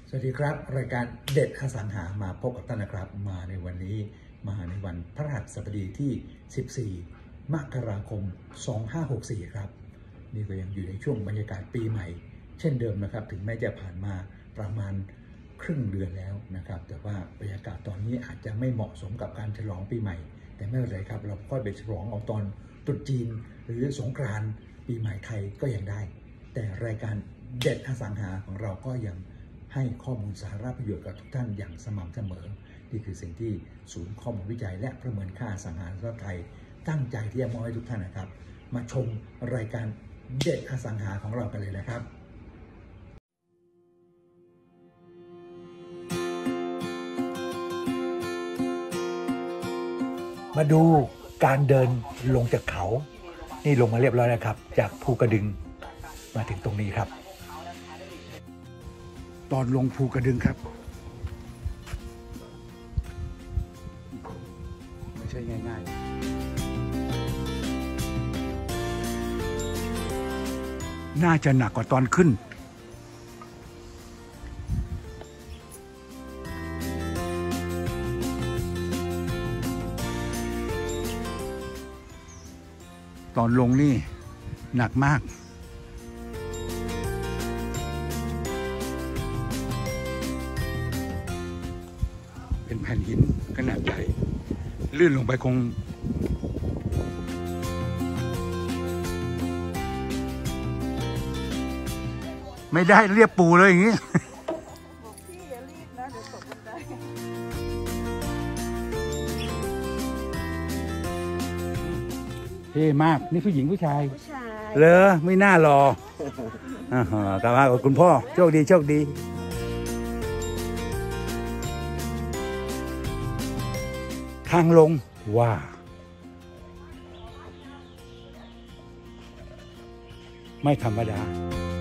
สวัสดีครับรายการเด็ดอสังหามาพบกับท่านนะครับมาในวันนี้มาในวันพฤหัสบดีที่ 14 มกราคม 2564 ครับนี่ก็ยังอยู่ในช่วงบรรยากาศปีใหม่เช่นเดิมนะครับถึงแม้จะผ่านมาประมาณครึ่งเดือนแล้วนะครับแต่ว่าบรรยากาศตอนนี้อาจจะไม่เหมาะสมกับการฉลองปีใหม่แต่ไม่เป็นไรครับเราค่อยไปฉลองเอาตอนตรุษจีนหรือสงกรานต์ปีใหม่ไทยก็ยังได้แต่รายการเด็ดอสังหาของเราก็ยังให้ข้อมูลสาระประโยชน์กับทุกท่านอย่างสม่ำเสมอนี่คือสิ่งที่ศูนย์ข้อมูลวิจัยและประเมินค่าอสังหาริมทรัพย์ไทยตั้งใจที่จะมอบให้ทุกท่านนะครับมาชมรายการเด็ดอสังหาของเรากันเลยนะครับมาดูการเดินลงจากเขานี่ลงมาเรียบร้อยแล้วครับจากภูกระดึงมาถึงตรงนี้ครับตอนลงภูกระดึงครับไม่ใช่ง่ายๆน่าจะหนักกว่าตอนขึ้นตอนลงนี่หนักมากเป็นแผ่นหินขนาดใหญ่ลื่นลงไปคงไม่ได้เรียบปูเลยอย่างนี้บอกพี่อย่ารีบนะเดี๋ยวตกบันไดเท่มากนี่ผู้หญิงผู้ชายผู้ชายเลอไม่น่ารอ กลับมากับคุณพ่อโชคดีโชคดีทางลงว่าไม่ธรรมดา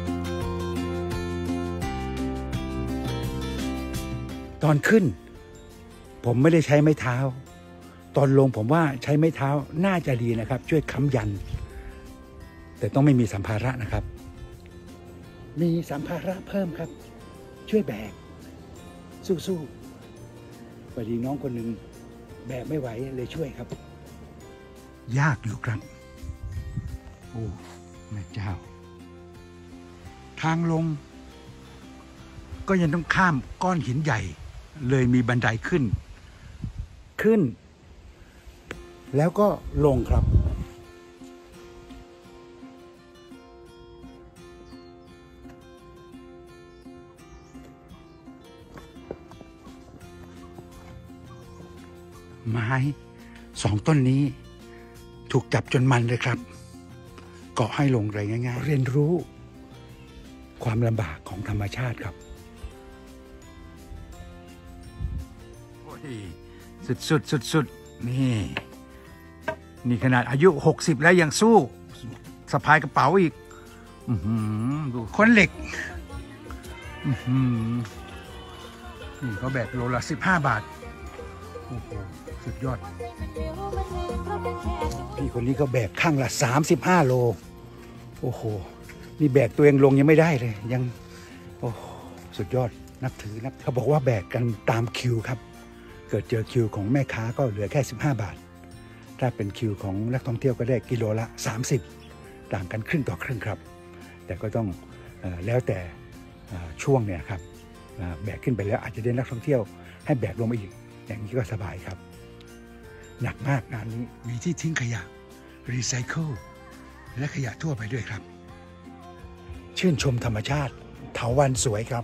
ตอนขึ้นผมไม่ได้ใช้ไม้เท้าตอนลงผมว่าใช้ไม้เท้าน่าจะดีนะครับช่วยค้ำยันแต่ต้องไม่มีสัมภาระนะครับมีสัมภาระเพิ่มครับช่วยแบกสู้ๆพอดีน้องคนหนึ่งแบกไม่ไหวเลยช่วยครับยากอยู่ครับโอ้แม่เจ้าทางลงก็ยังต้องข้ามก้อนหินใหญ่เลยมีบันไดขึ้นแล้วก็ลงครับไม้2 ต้นนี้ถูกจับจนมันเลยครับเกาะให้ลงไรง่ายๆเรียนรู้ความลำบากของธรรมชาติครับโอ้ยสุดนี่ขนาดอายุ60แล้วยังสู้สะพายกระเป๋าอีกดูคนเหล็กนี่เขาแบกโลละ15 บาทโอ้โหสุดยอดพี่คนนี้ก็แบกข้างละ35 โลโอ้โหนี่แบกตัวเองลงยังไม่ได้เลยยังโอ้สุดยอดนับถือเขาบอกว่าแบกกันตามคิวครับเกิดเจอคิวของแม่ค้าก็เหลือแค่15 บาทถ้าเป็นคิวของนักท่องเที่ยวก็ได้กิโลละ30ต่างกันครึ่งต่อครึ่งครับแต่ก็ต้องแล้วแต่ช่วงเนี่ยครับแบกขึ้นไปแล้วอาจจะได้นักท่องเที่ยวให้แบกลงมาอีกอย่างนี้ก็สบายครับหนักมากงานนี้มีที่ทิ้งขยะรีไซเคิลและขยะทั่วไปด้วยครับชื่นชมธรรมชาติเถาวัลย์สวยครับ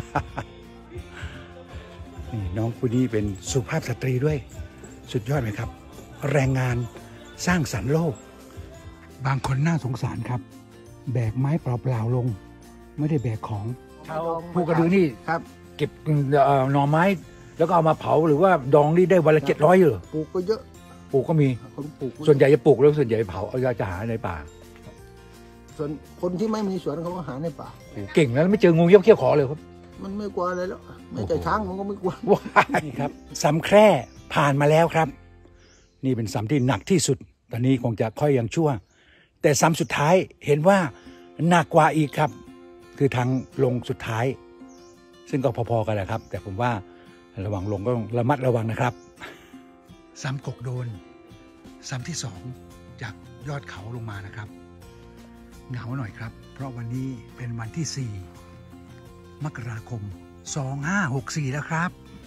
นี่น้องคนนี้เป็นสุภาพสตรีด้วยสุดยอดไหมครับแรงงานสร้างสรรค์โลกบางคนน่าสงสารครับแบกไม้เปล่าๆลงไม่ได้แบกของชาวภูกระดึงนี่ครับเก็บหน่อไม้แล้วก็เอามาเผาหรือว่าดองนี่ได้วันละ700เหรอปลูกก็เยอะปลูกก็มีส่วนใหญ่จะปลูกแล้วส่วนใหญ่เผาเอาจะหาในป่าส่วนคนที่ไม่มีสวนเขาก็หาในป่าเก่งแล้วไม่เจองูเขี้ยวขอเลยครับมันไม่กลัวอะไรแล้วไม่แต่ช้างมันก็ไม่กลัวว้ายครับสำแคร่ผ่านมาแล้วครับนี่เป็นสำที่หนักที่สุดตอนนี้คงจะค่อยยังชั่วแต่สำสุดท้ายเห็นว่าหนักกว่าอีกครับคือทางลงสุดท้ายซึ่งก็พอๆกันแหละครับแต่ผมว่าระหว่างลงก็ต้องระมัดระวังนะครับซ้ำกกโดนซ้ำที่2จากยอดเขาลงมานะครับเหงาหน่อยครับเพราะวันนี้เป็นวันที่4 มกราคม 2564แล้วครับ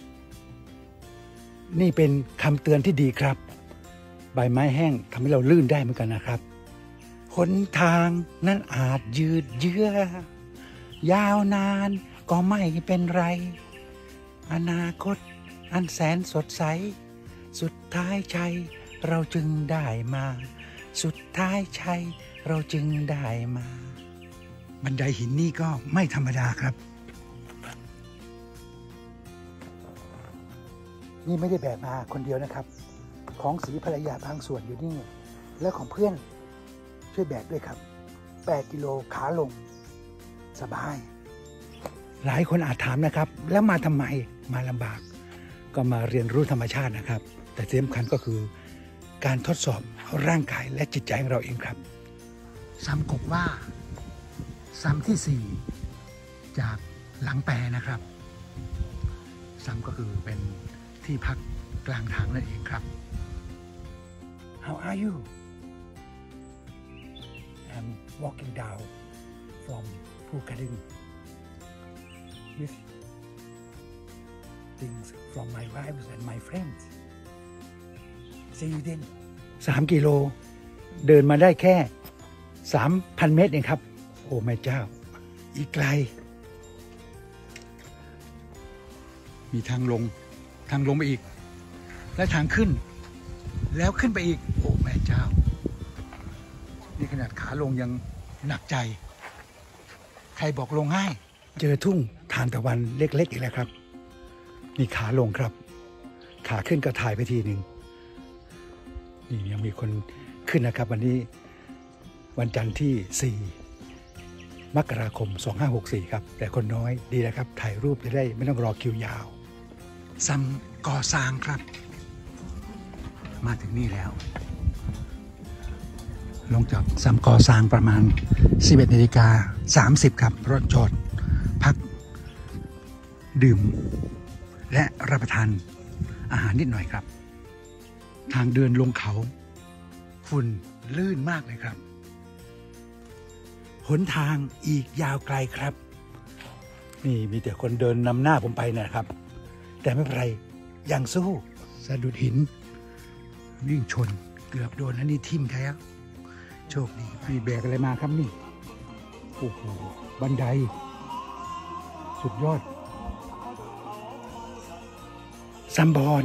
นี่เป็นคำเตือนที่ดีครับใบไม้แห้งทำให้เราลื่นได้เหมือนกันนะครับหนทางนั้นอาจยืดเยื้อยาวนานก็ไม่เป็นไรอนาคตอันแสนสดใสสุดท้ายชัยเราจึงได้มาสุดท้ายชัยเราจึงได้มาบันไดหินนี่ก็ไม่ธรรมดาครับนี่ไม่ได้แบกมาคนเดียวนะครับของศรีภรรยาบางส่วนอยู่นี่และของเพื่อนช่วยแบกด้วยครับ8 กิโลขาลงสบายหลายคนอาจถามนะครับแล้วมาทำไมมาลำบากก็มาเรียนรู้ธรรมชาตินะครับแต่ที่สำคัญก็คือการทดสอบร่างกายและจิตใจของเราเองครับซ้ำกบว่าซ้ำที่4จากหลังแปรนะครับซ้ำก็คือเป็นที่พักกลางทางนั่นเองครับ How are you? I'm walking down from Phukading with things from my wives and my friends. See you then. 3 กิโลเดินมาได้แค่ 3,000 เมตรเองครับโอ้แม่เจ้าอีกไกลมีทางลงไปอีกและทางขึ้นแล้วขึ้นไปอีกโอ้แม่เจ้านี่ขนาดขาลงยังหนักใจใครบอกลงง่ายเจอทุ่งทานตะวันเล็กๆอีกแล้วครับนี่ขาลงครับขาขึ้นก็ถ่ายไปทีหนึ่งนี่ยังมีคนขึ้นนะครับวันนี้วันจันทร์ที่4 มกราคม 2564ครับแต่คนน้อยดีนะครับถ่ายรูปจะได้ไม่ต้องรอคิวยาวซ้ำก่อสร้างครับมาถึงนี่แล้วลงจากซ้ำก่อสร้างประมาณ 11:30 ครับรถจอดพักดื่มและรับประทานอาหารนิดหน่อยครับทางเดินลงเขาฝุ่นลื่นมากเลยครับหนทางอีกยาวไกลครับนี่มีแต่คนเดินนำหน้าผมไปนะครับแต่ไม่เป็นไรยังสู้สะดุดหินวิ่งชนเกือบโดนแล้วนี่ทิ่มแท้โชคดีมีแบกอะไรมาครับนี่โอ้โหบันไดสุดยอดซัมบอน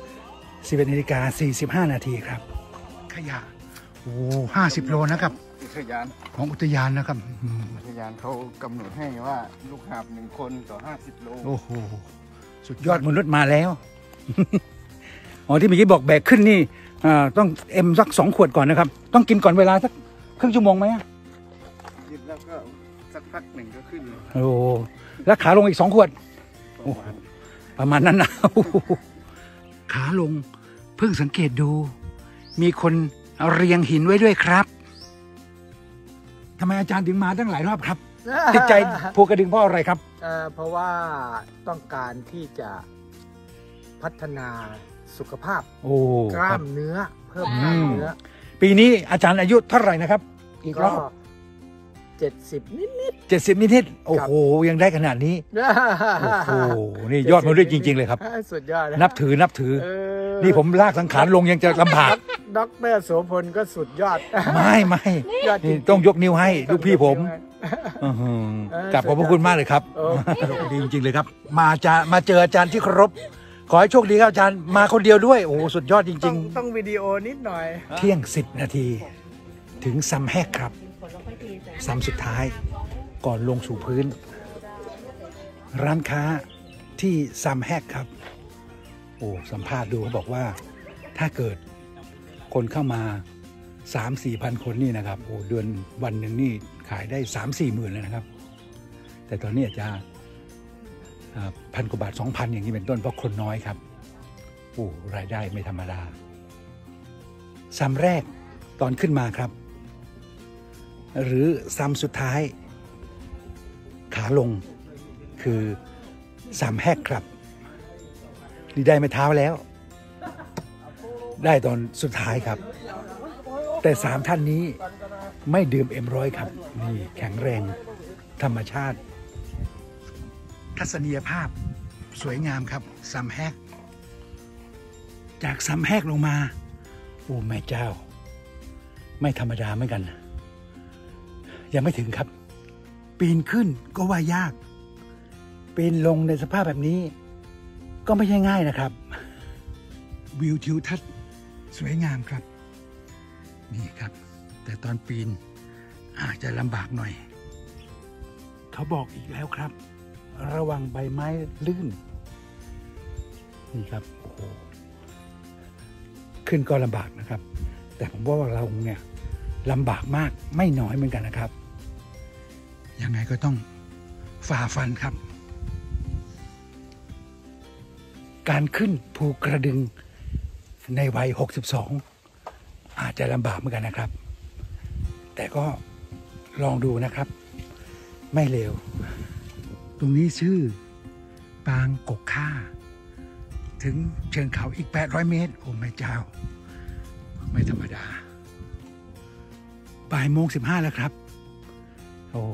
11:45 นาทีครับขยะโอ้50 โลนะครับอุทยานของอุทยานนะครับอุทยานเขากำหนดให้ว่าลูกหาบ1 คนต่อ50 โลโอ้โหสุดยอดมนุษย์มาแล้วอ๋อที่เมื่อกี้บอกแบกขึ้นนี่ต้องสัก2 ขวดก่อนนะครับต้องกินก่อนเวลาสักครึ่งชั่วโมงไหมกินแล้วก็สักพักหนึ่งก็ขึ้นโอ้แล้วขาลงอีก2 ขวดประมาณนั้นนะขาลงเพิ่งสังเกตดูมีคนเรียงหินไว้ด้วยครับทำไมอาจารย์ถึงมาตั้งหลายรอบครับติดใจภูกระดึงเพราะอะไรครับเพราะว่าต้องการที่จะพัฒนาสุขภาพกล้ามเนื้อเพิ่มกล้ามเนื้อปีนี้อาจารย์อายุเท่าไหร่นะครับอีกรอบ 70 นิด 70 นิดโอ้โหยังได้ขนาดนี้โอ้โหนี่ยอดมนุษย์จริงๆเลยครับสุดยอดนับถือนี่ผมลากสังขารลงยังจะลำบากด็อกเตอร์โสพลก็สุดยอดไม่นี่ต้องยกนิ้วให้ลูกพี่ผมกราบขอบพระคุณมากเลยครับดีจริงๆเลยครับมาเจออาจารย์ที่เคารพขอให้โชคดีครับอาจารย์มาคนเดียวด้วยโอ้สุดยอดจริงๆต้องวิดีโอนิดหน่อยเที่ยง10 นาทีถึงซัมแฮกครับซ้ำสุดท้ายก่อนลงสู่พื้นร้านค้าที่ซัมแฮกครับโอ้สัมภาษณ์ดูเขาบอกว่าถ้าเกิดคนเข้ามา 3-4 พันคนนี่นะครับโอ้เดือนวันหนึ่งนี่ขายได้ 3-4 หมื่นเลยนะครับแต่ตอนนี้อาจจะ1,000 กว่าบาท 2,000 อย่างนี้เป็นต้นเพราะคนน้อยครับโอ้รายได้ไม่ธรรมดาซ้ำแรกตอนขึ้นมาครับหรือซ้ำสุดท้ายขาลงคือ 3 แฮกครับนี่ได้ไม่เท้าแล้ว ได้ตอนสุดท้ายครับ แต่3ท่านนี้ไม่ดื่มM100ครับนี่แข็งแรงธรรมชาติ ทัศนียภาพสวยงามครับ3 แฮกจาก3 แฮกลงมาโอ้แม่เจ้าไม่ธรรมดาเหมือนกันยังไม่ถึงครับปีนขึ้นก็ว่ายากปีนลงในสภาพแบบนี้ก็ไม่ใช่ง่ายนะครับวิวทิวทัศน์สวยงามครับนี่ครับแต่ตอนปีนอาจจะลำบากหน่อยเขาบอกอีกแล้วครับระวังใบไม้ลื่นนี่ครับโอ้โหขึ้นก็ลำบากนะครับแต่ผมว่าเราเนี่ยลำบากมากไม่น้อยเหมือนกันนะครับยังไงก็ต้องฝ่าฟันครับการขึ้นภูกระดึงในวัย62อาจจะลำบากเหมือนกันนะครับแต่ก็ลองดูนะครับไม่เร็วตรงนี้ชื่อปางกกค่าถึงเชิงเขาอีก800 เมตรโอ้แม่เจ้าไม่ธรรมดาบ่ายโมง15แล้วครับโอ้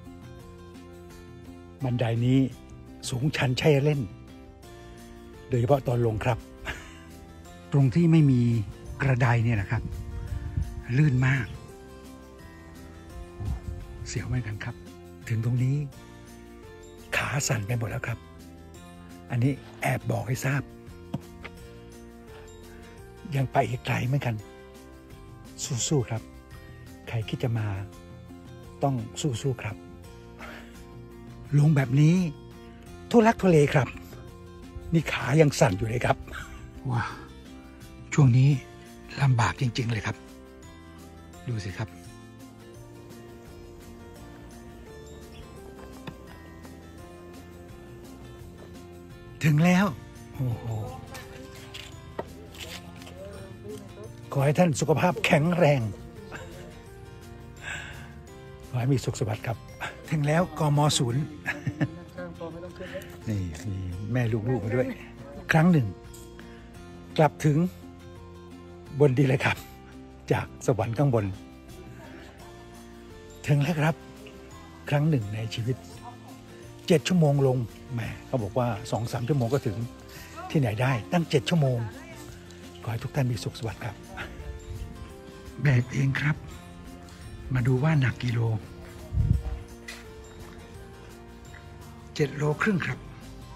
บันไดนี้สูงชันใช่เล่นโดยเฉพาะตอนลงครับตรงที่ไม่มีกระไดเนี่ยนะครับลื่นมากเสียวเหมือนกันครับถึงตรงนี้ขาสั่นไปหมดแล้วครับอันนี้แอบบอกให้ทราบยังไปอีกไกลเหมือนกันสู้ๆครับใครคิดจะมาต้องสู้ๆครับลงแบบนี้ทุลักทุเลครับนี่ขายังสั่นอยู่เลยครับว้าช่วงนี้ลำบากจริงๆเลยครับดูสิครับถึงแล้วโอ้โหขอให้ท่านสุขภาพแข็งแรงขอให้มีสุขสวัสดิ์ครับถึงแล้วกม.0นี่มีแม่ลูกๆมาด้วยครั้งหนึ่งกลับถึงบนดินเลยครับจากสวรรค์ข้างบนถึงแล้วครับครั้งหนึ่งในชีวิต7 ชั่วโมงลงแหมเขาบอกว่า 2-3 ชั่วโมงก็ถึงที่ไหนได้ตั้ง7 ชั่วโมงขอให้ทุกท่านมีสุขสวัสดิ์ครับแบกเองครับมาดูว่าหนักกี่โล7 โลครึ่งครับ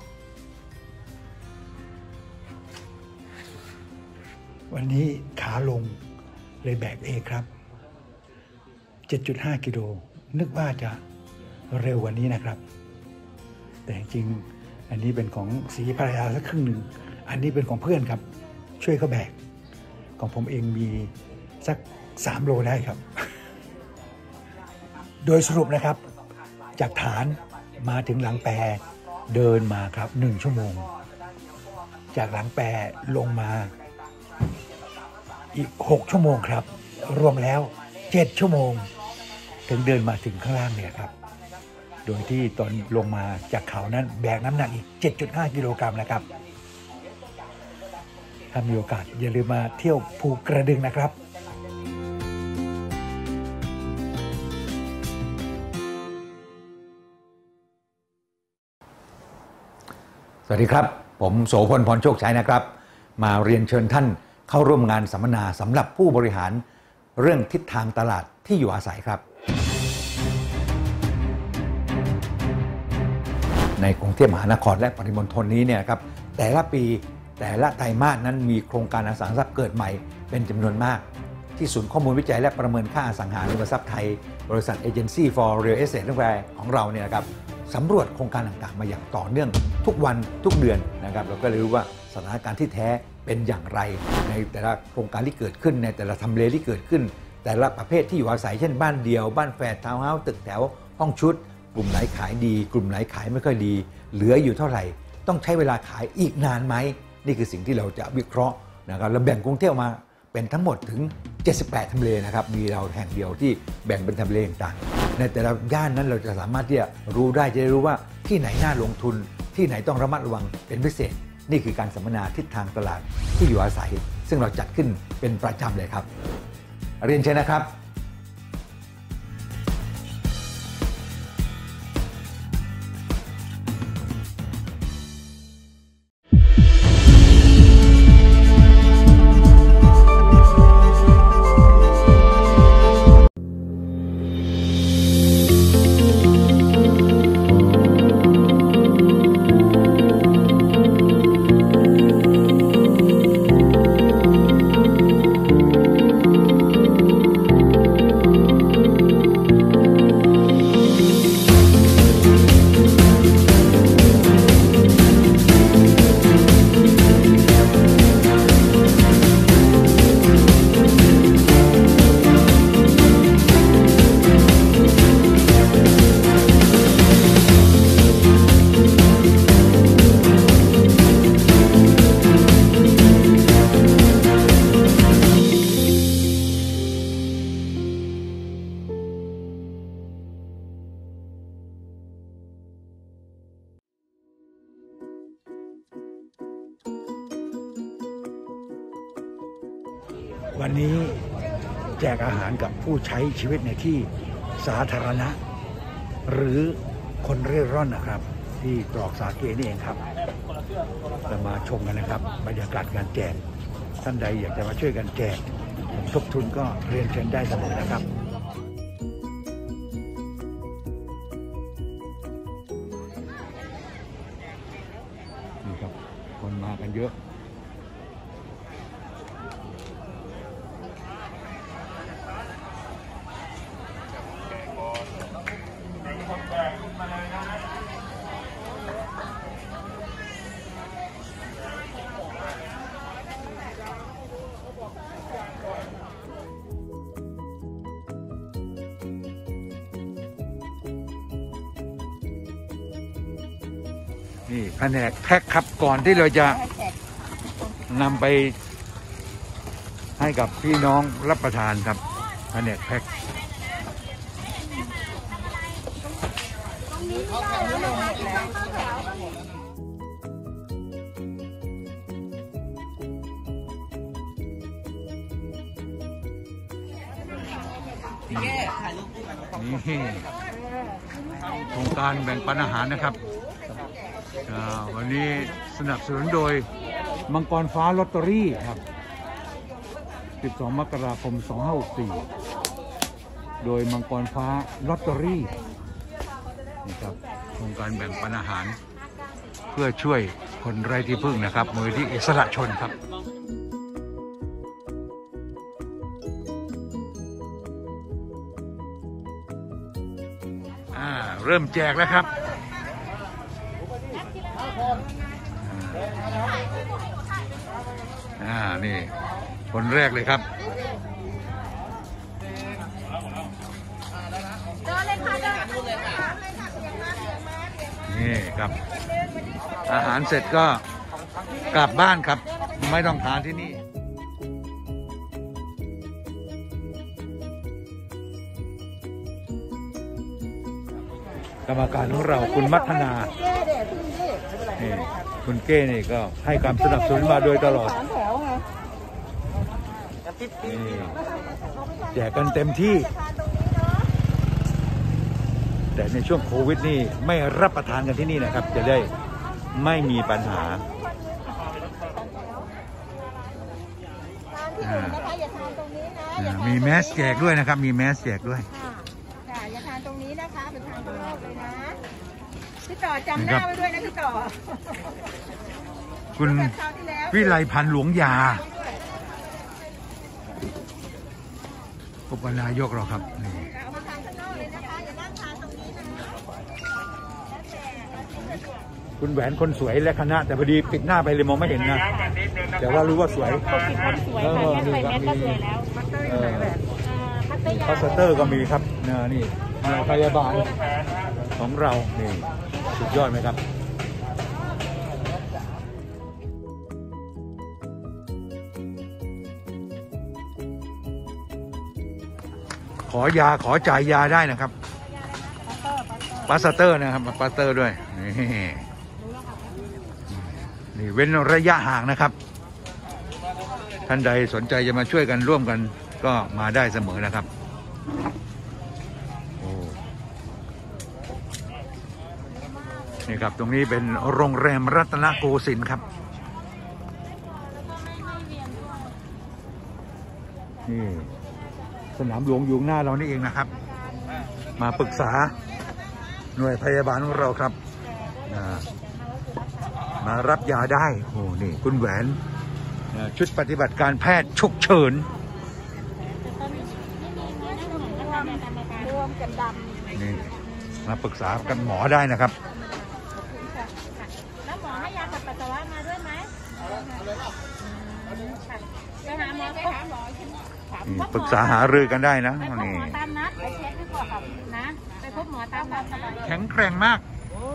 วันนี้ขาลงเลยแบกเองครับ 7.5 กิโลนึกว่าจะเร็วกว่านี้นะครับแต่จริงๆอันนี้เป็นของศรีภรรยาสักครึ่งหนึ่งอันนี้เป็นของเพื่อนครับช่วยเขาแบกของผมเองมีสัก3 โลได้ครับโดยสรุปนะครับจากฐานมาถึงหลังแปรเดินมาครับ1 ชั่วโมงจากหลังแปรลงมาอีก6 ชั่วโมงครับรวมแล้ว7 ชั่วโมงถึงเดินมาถึงข้างล่างเนี่ยครับโดยที่ตอนลงมาจากเขานั้นแบกน้ำหนักอีก 7.5 กิโลกรัมนะครับถ้ามีโอกาสอย่าลืมมาเที่ยวภูกระดึงนะครับสวัสดีครับผมโสพลพรโชคชัยนะครับมาเรียนเชิญท่านเข้าร่วมงานสัมมนาสำหรับผู้บริหารเรื่องทิศทางตลาดที่อยู่อาศัยครับในกรุงเทพมหานครและปริมณฑลนี้เนี่ยครับแต่ละปีแต่ละไตรมาสนั้นมีโครงการอสังหาริมทรัพย์เกิดใหม่เป็นจำนวนมากที่ศูนย์ข้อมูลวิจัยและประเมินค่าอสังหาริมทรัพย์ไทยบริษัท Agency for Real Estate ของเราเนี่ยครับสำรวจโครงการต่างๆมาอย่างต่อเนื่องทุกวันทุกเดือนนะครับเราก็เลยรู้ว่าสถานการณ์ที่แท้เป็นอย่างไรในแต่ละโครงการที่เกิดขึ้นในแต่ละทำเลที่เกิดขึ้นแต่ละประเภทที่อยู่อาศัยเช่นบ้านเดี่ยวบ้านแฝดทาวน์เฮาส์ตึกแถวห้องชุดกลุ่มไหนขายดีกลุ่มไหนขายไม่ค่อยดีเหลืออยู่เท่าไหร่ต้องใช้เวลาขายอีกนานไหมนี่คือสิ่งที่เราจะวิเคราะห์นะครับเราแบ่งกรุงเทพมาเป็นทั้งหมดถึง78ทำเลนะครับมีเราแห่งเดียวที่แบ่งเป็นทำเลต่างๆในแต่ละย่านนั้นเราจะสามารถที่จะรู้ได้จะรู้ว่าที่ไหนน่าลงทุนที่ไหนต้องระมัดระวังเป็นพิเศษนี่คือการสัมมนาทิศทางตลาดที่อยู่อาศัยซึ่งเราจัดขึ้นเป็นประจำเลยครับเรียนเชิญนะครับวันนี้แจกอาหารกับผู้ใช้ชีวิตในที่สาธารณะหรือคนเร่ร่อนนะครับที่ตรอกสาเกนี่เองครับจะมาชมกันนะครับบรรยากาศการแจกท่านใดอยากจะมาช่วยกันแจกทบทุนก็เรียนเชิญได้เสมอนะครับนี่ครับคนมากันเยอะนี่แผนกแพ็คครับก่อนที่เราจะนำไปให้กับพี่น้องรับประทานครับแผนกแพ็คนี่โครงการแบ่งปันอาหารนะครับวันนี้สนับสนุนโดยมังกรฟ้าลอตเตอรี่ครับ12 มกราคม 2564โดยมังกรฟ้าลอตเตอรี่นี่ครับโครงการแบ่งปันอาหารเพื่อช่วยคนไร้ที่พึ่งนะครับมูลนิธิอิสระชนครับเริ่มแจกแล้วครับนี่คนแรกเลยครับนี่ครับอาหารเสร็จก็กลับบ้านครับไม่ต้องทานที่นี่กรรมการของเราคุณมัฒนาคุณเก้นี่ก็ให้การสนับสนุนมาโดยตลอดแจกกันเต็มที่แต่ในช่วงโควิดนี่ไม่รับประทานกันที่นี่นะครับจะได้ไม่มีปัญหามีแมสแจกด้วยนะครับมีแมสแจกด้วยอย่าทานตรงนี้นะคะเป็นทางข้างนอกเลยนะพี่ต่อจำหน้าไว้ด้วยนะพี่ต่อคุณวิไลพันธ์หลวงยาอุปนายกเราครับคุณแหวนคนสวยและคณะแต่พอดีปิดหน้าไปเลยมองไม่เห็นนะแต่ว่ารู้ว่าสวยพาสเตอร์ก็มีครับนี่พยาบาลของเรานี่สุดยอดไหมครับขอยาขอจ่ายยาได้นะครับพาสเตอร์นะครับพาสเตอร์ด้วยนี่นี่เว้นระยะห่างนะครับท่านใดสนใจจะมาช่วยกันร่วมกันก็มาได้เสมอนะครับโอ้นี่ครับตรงนี้เป็นโรงแรมรัตนโกสินทร์ครับนี่สนามหลวงอยู่หน้าเรานี่เองนะครับมาปรึกษาหน่วยพยาบาลของเราครับมารับยาได้โอ้นี่คุณแหวนชุดปฏิบัติการแพทย์ฉุกเฉินร่วมกันดำนี่มาปรึกษากันหมอได้นะครับแล้วหมอให้ยาขับปัสสาวะมาด้วยไหมไปหาหมอไปหาหมอปรึกษาหารือกันได้นะนี่ตามนัดไปเช็คให้ก่อนนะไปพบหมอตามนัดแข็งแกร่งมาก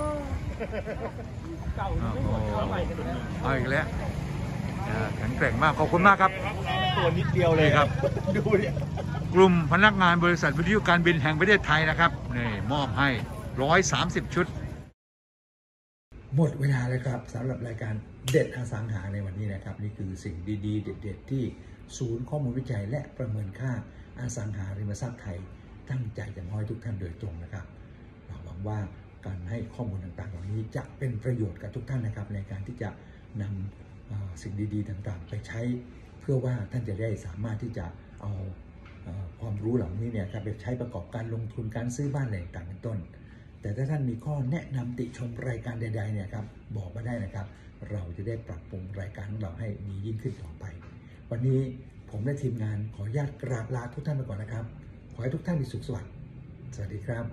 เอาอีกแล้วแข็งแกร่งมากขอบคุณมากครับตัวนิดเดียวเลยครับดูเนี่ยกลุ่มพนักงานบริษัทวิทยุการบินแห่งประเทศไทยนะครับนี่มอบให้130ชุดหมดเวลาเลยครับสำหรับรายการเด็ดอสังหาในวันนี้นะครับนี่คือสิ่งดีๆเด็ดๆที่ศูนย์ข้อมูลวิจัยและประเมินค่าอสังหาริมทรัพย์ไทยตั้งใจจะมอบให้ทุกท่านโดยตรงนะครับเราหวังว่าการให้ข้อมูลต่างๆเหล่านี้จะเป็นประโยชน์กับทุกท่านนะครับในการที่จะนำสิ่งดีๆต่างๆไปใช้เพื่อว่าท่านจะได้สามารถที่จะเอาความรู้เหล่านี้เนี่ยไปใช้ประกอบการลงทุนการซื้อบ้านอะไรต่างๆเป็นต้นแต่ถ้าท่านมีข้อแนะนำติชมรายการใดๆเนี่ยครับบอกมาได้นะครับเราจะได้ปรับปรุงรายการของเราให้ดียิ่งขึ้นต่อไปวันนี้ผมและทีมงานขออนุญาตกราบลาทุกท่านไปก่อนนะครับขอให้ทุกท่านมีสุขสวัสดิ์สวัสดีครับ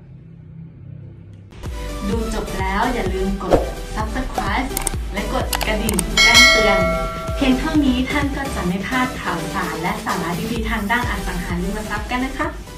ดูจบแล้วอย่าลืมกด Subscribe และกดกระดิ่งแจ้งเตือนเพียงเท่านี้ท่านก็จะไม่พลาดข่าวสารและสาระดีๆทางด้านอสังหาริมทรัพย์กันนะครับ